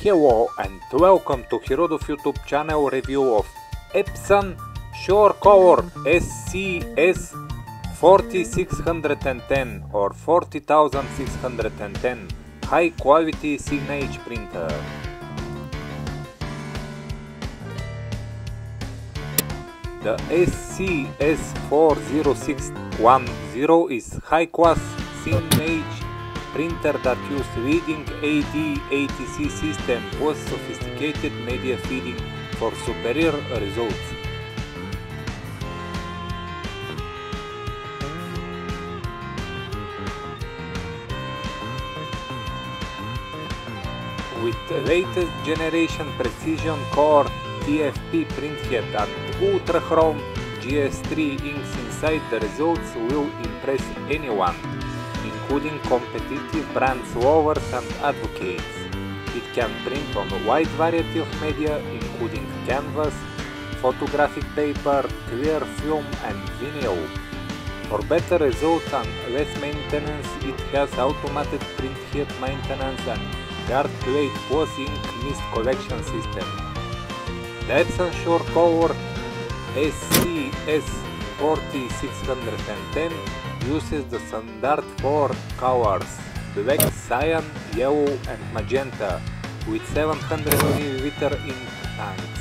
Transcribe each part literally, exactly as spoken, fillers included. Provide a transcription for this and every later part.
Hello and welcome to Hirudov YouTube channel review of Epson SureColor S C S forty-six ten or forty thousand six hundred ten high quality Signage printer. The S C S four zero six one zero is high class Signage printer that uses leading A D A T C system plus sophisticated media feeding for superior results. With the latest generation Precision Color T F P printhead and Ultra Chrome G S three inks inside, the results will impress anyone, including competitive brands, lovers and advocates. It can print on a wide variety of media, including canvas, photographic paper, clear film and vinyl. For better results and less maintenance, it has automated printhead maintenance and guard plate plus ink mist collection system. The Epson SureColor S C S forty-six ten uses the standard four colors: black, cyan, yellow and magenta, with seven hundred milliliter ink tanks.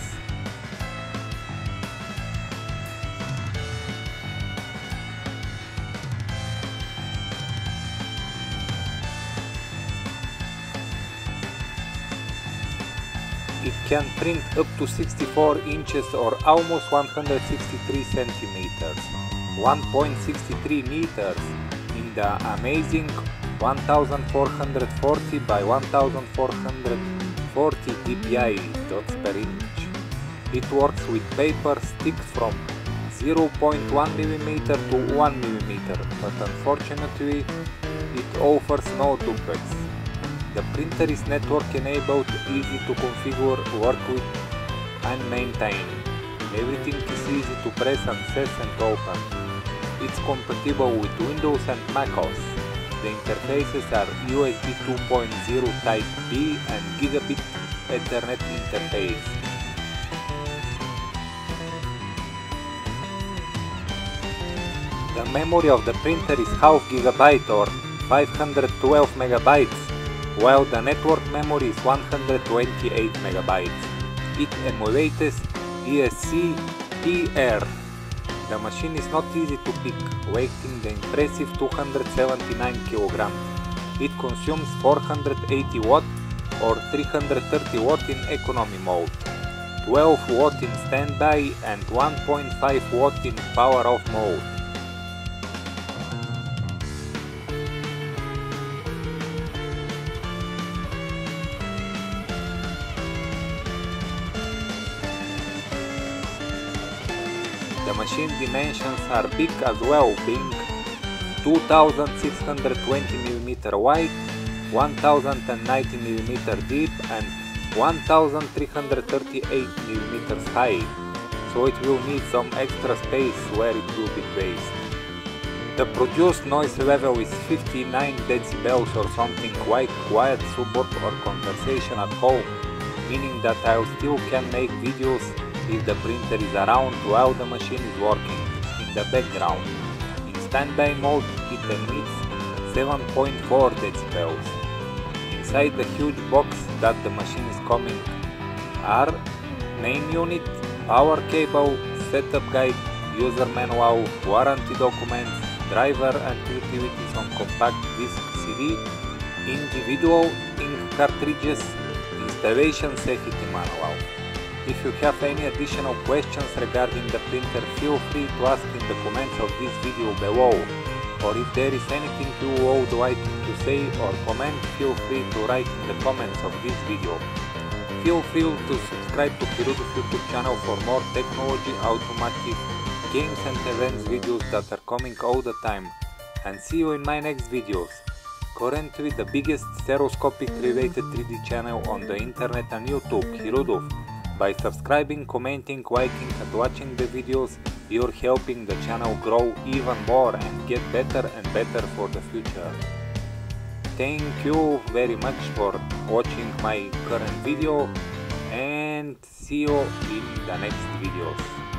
It can print up to sixty-four inches or almost one hundred sixty-three centimeters, one point six three meters in the amazing fourteen forty by fourteen forty dpi dots per inch. It works with paper sticks from zero point one millimeter to one millimeter, but unfortunately it offers no duplex. The printer is network enabled, easy to configure, work with and maintain. Everything is easy to press, access and open. It's compatible with Windows and macOS. The interfaces are U S B two point oh Type B and Gigabit Ethernet interface. The memory of the printer is half gigabyte or five hundred twelve megabytes, while the network memory is one hundred twenty-eight megabytes. It emulates E S C P R. The machine is not easy to pick, weighing the impressive two hundred seventy-nine kilograms. It consumes four hundred eighty watt or three hundred thirty watt in economy mode, twelve watt in standby and one point five watt in power off mode. The machine dimensions are big as well, being two thousand six hundred twenty millimeter wide, one thousand ninety millimeter deep and one thousand three hundred thirty-eight millimeters high, so it will need some extra space where it will be placed. The produced noise level is fifty-nine decibels or something like quiet suburb or conversation at home, meaning that I still can make videos if the printer is around while the machine is working in the background. In standby mode it emits seven point four decibels. Inside the huge box that the machine is coming are main unit, power cable, setup guide, user manual, warranty documents, driver and utilities on compact disc C D, individual ink cartridges, installation safety manual. If you have any additional questions regarding the printer, feel free to ask in the comments of this video below, or if there is anything you would like to say or comment, feel free to write in the comments of this video. Feel free to subscribe to Hirudov YouTube channel for more technology, automotive, games and events videos that are coming all the time, and see you in my next videos. Currently the biggest stereoscopic related three D channel on the internet and YouTube, Hirudov. By subscribing, commenting, liking and watching the videos, you're helping the channel grow even more and get better and better for the future. thank you very much for watching my current video, and see you in the next videos.